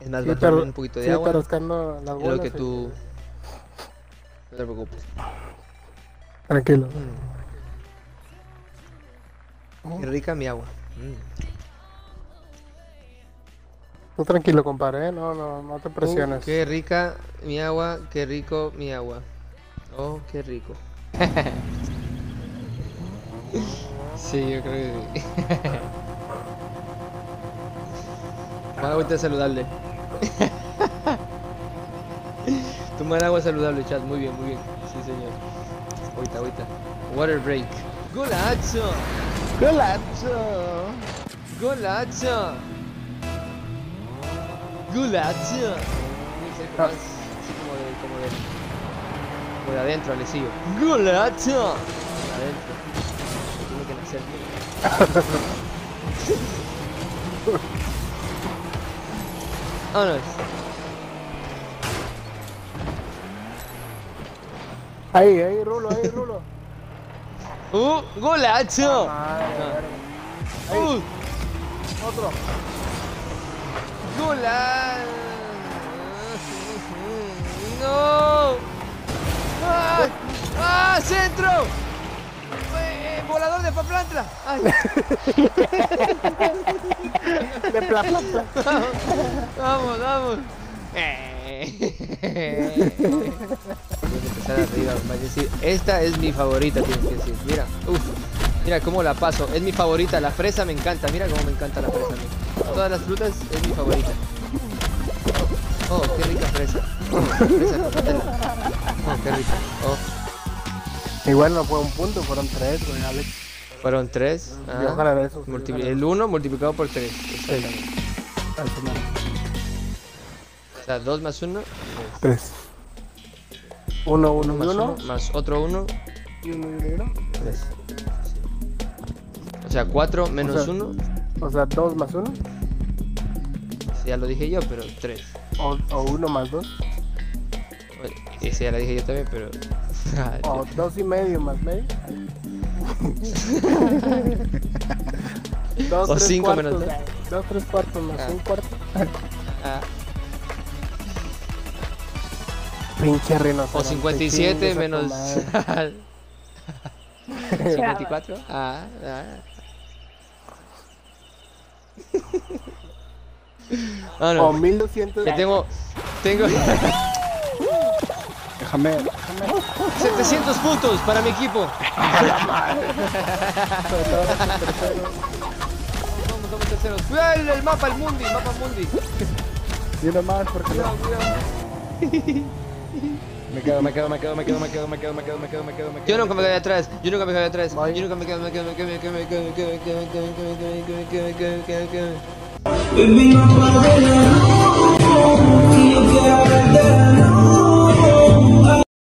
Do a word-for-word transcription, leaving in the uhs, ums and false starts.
Es más, Sí, va a pero- tomar un poquito de sí, agua. está rascando las Es bolas. lo que y- tú... No te preocupes. Tranquilo. Mm. Qué rica mi agua. Mm. Tú tranquilo, compadre, ¿eh? No, no, no te Uh, presiones. qué rica mi agua, qué rico mi agua. Oh, qué rico. Sí, yo creo que sí. Tomar agüita saludable. Tomar agua saludable, chat. Muy bien, muy bien. Sí, señor. Agüita, agüita. Water break. Golazo. ¡Golazo! Golazo. Golazo. Tiene que ser como más, así como de, como de, como de adentro, Alecillo. Golazo. Adentro. Tiene que nacer. Vámonos. Ahí, ahí, Rulo, ahí, Rulo. ¡Uh! ¡Golazo! Madre, Ah. verga. ¡Uh! Otro. ¡Golazo! ¡No! ¡Ah! ¡Ah! ¡Centro! Eh, ¡Volador de Papantla! ¡Ay! De pla, pla, pla. Vamos, vamos. Tienes que empezar arriba, vas a decir, esta es mi favorita, tienes que decir. Mira, uff, mira cómo la paso, es mi favorita, la fresa me encanta, mira cómo me encanta la fresa a mí. Todas las frutas es mi favorita. Oh, qué rica fresa. Oh, fresa con Nutella. Oh, qué rica. Oh, Igual no fue un punto, fueron tres, güey, Alex. fueron tres. Yo Ah, ojalá de esos. multipli- el uno multiplicado por tres. Exactamente. Al final. O sea, dos más uno. Tres. Uno, uno, Uno y más uno. uno, más otro uno. Y uno, y uno, y uno. Tres. O sea, cuatro menos O sea- uno. O sea, dos más uno. Ya lo dije yo, pero tres. O, o uno más dos. Oye, ese ya la dije yo también, pero... O dos y medio más medio. Dos, O tres cinco cuartos, menos dos. Dos, tres cuartos más Ah. un cuarto. Ah, Pinche rinoceronte. o cincuenta y siete chingues a tu menos... madre. cincuenta y cuatro. Ah, ah. Ah, O no. mil doscientos. Que tengo... Tengo... Déjame. setecientos puntos para mi equipo. Vamos, vamos terceros. Cuidado el, el mapa, el mundi, mapa mundi. Y uno más porque no. Me quedo, me quedo, me quedo, me quedo, me quedo, me quedo, me quedo, me quedo, me quedo, me quedo. Yo nunca me quedé atrás, yo nunca me quedé atrás, Vaya. yo nunca me quedo, me quedo, me quedo, me quedo, me quedo, me quedo, me quedo, me quedo, me quedo, me quedo, me quedo, me quedo, me quedo, me quedo, me quedo, me quedo.